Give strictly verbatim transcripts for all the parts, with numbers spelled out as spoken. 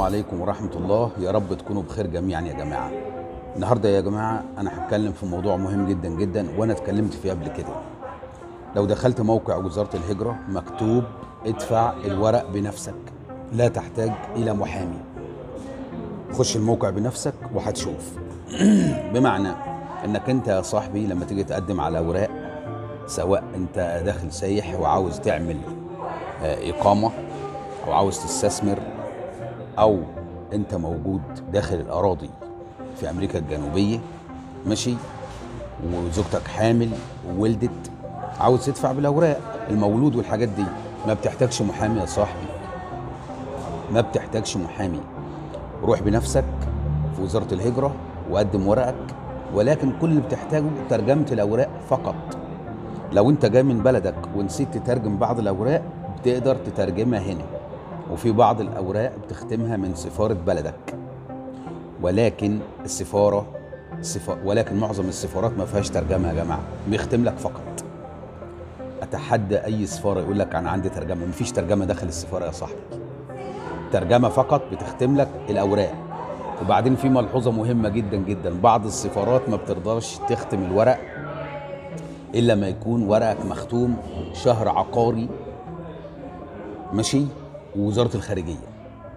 عليكم ورحمة الله. يا رب تكونوا بخير جميعا يا جماعة. النهاردة يا جماعة أنا هتكلم في موضوع مهم جدا جدا وأنا اتكلمت فيه قبل كده. لو دخلت موقع وزارة الهجرة مكتوب ادفع الورق بنفسك، لا تحتاج إلى محامي. خش الموقع بنفسك وهتشوف. بمعنى انك انت يا صاحبي لما تيجي تقدم على اوراق، سواء انت داخل سايح وعاوز تعمل اقامة او عاوز تستثمر، او انت موجود داخل الاراضي في امريكا الجنوبية ماشي، وزوجتك حامل وولدت، عاوز تدفع بالاوراق المولود والحاجات دي، ما بتحتاجش محامي يا صاحبي، ما بتحتاجش محامي. روح بنفسك في وزارة الهجرة وقدم ورقك، ولكن كل اللي بتحتاجه ترجمة الأوراق فقط. لو أنت جاي من بلدك ونسيت تترجم بعض الأوراق بتقدر تترجمها هنا، وفي بعض الأوراق بتختمها من سفارة بلدك، ولكن السفارة السفا... ولكن معظم السفارات ما فيهاش ترجمة يا جماعة، بيختم لك فقط. أتحدى أي سفارة يقول لك أنا عندي ترجمة، مفيش ترجمة داخل السفارة يا صاحبي، ترجمة فقط بتختم لك الأوراق. وبعدين في ملحوظة مهمة جدا جدا، بعض السفارات ما بترضاش تختم الورق إلا ما يكون ورقك مختوم شهر عقاري ماشي ووزارة الخارجية.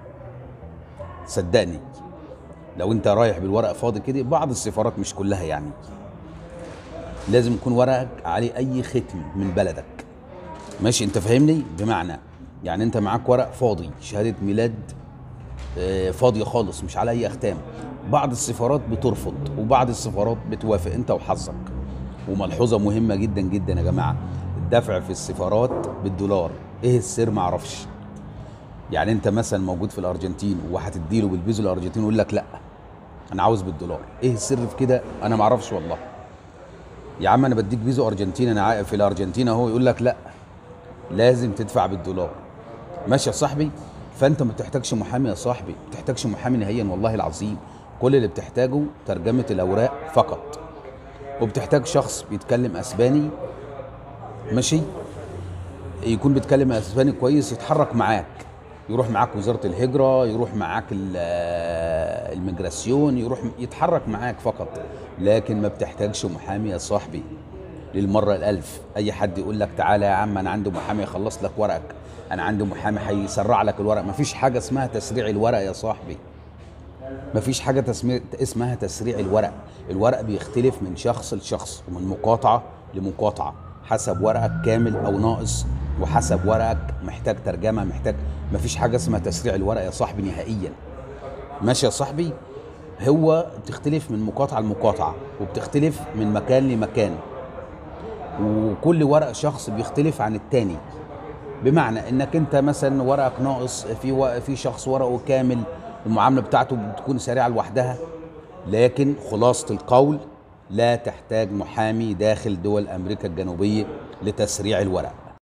صدقني لو انت رايح بالورق فاضي كده، بعض السفارات مش كلها يعني، لازم يكون ورقك عليه أي ختم من بلدك ماشي، انت فاهمني؟ بمعنى يعني انت معاك ورق فاضي، شهادة ميلاد فاضية خالص مش على اي اختام، بعض السفارات بترفض وبعض السفارات بتوافق، انت وحظك. وملحوظة مهمة جدا جدا يا جماعة، الدفع في السفارات بالدولار. ايه السر؟ معرفش. يعني انت مثلا موجود في الارجنتين وهتديله بالبيزو الارجنتيني يقول لك لا انا عاوز بالدولار. ايه السر في كده؟ انا معرفش والله. يا عم انا بديك بيزو ارجنتيني، انا في الارجنتين اهو، يقول لك لا لازم تدفع بالدولار. ماشي يا صاحبي؟ فانت ما بتحتاجش محامي يا صاحبي، ما بتحتاجش محامي نهائيا والله العظيم. كل اللي بتحتاجه ترجمة الاوراق فقط، وبتحتاج شخص بيتكلم اسباني ماشي، يكون بيتكلم اسباني كويس، يتحرك معاك، يروح معاك وزارة الهجرة، يروح معاك الميجراسيون، يروح يتحرك معاك فقط. لكن ما بتحتاجش محامي يا صاحبي للمرة الألف. أي حد يقول لك تعالى يا عم أنا عندي محامي يخلص لك ورقك، أنا عندي محامي هيسرع لك الورق، مفيش حاجة اسمها تسريع الورق يا صاحبي، مفيش حاجة تسمي... اسمها تسريع الورق. الورق بيختلف من شخص لشخص ومن مقاطعة لمقاطعة، حسب ورقك كامل أو ناقص، وحسب ورقك محتاج ترجمة محتاج. مفيش حاجة اسمها تسريع الورق يا صاحبي نهائيا. ماشي يا صاحبي؟ هو بتختلف من مقاطعة لمقاطعة، وبتختلف من مكان لمكان، وكل ورق شخص بيختلف عن التاني. بمعنى انك انت مثلا ورقك ناقص، في و... في شخص ورقه كامل المعامله بتاعته بتكون سريعه لوحدها. لكن خلاصه القول لا تحتاج محامي داخل دول امريكا الجنوبيه لتسريع الورق.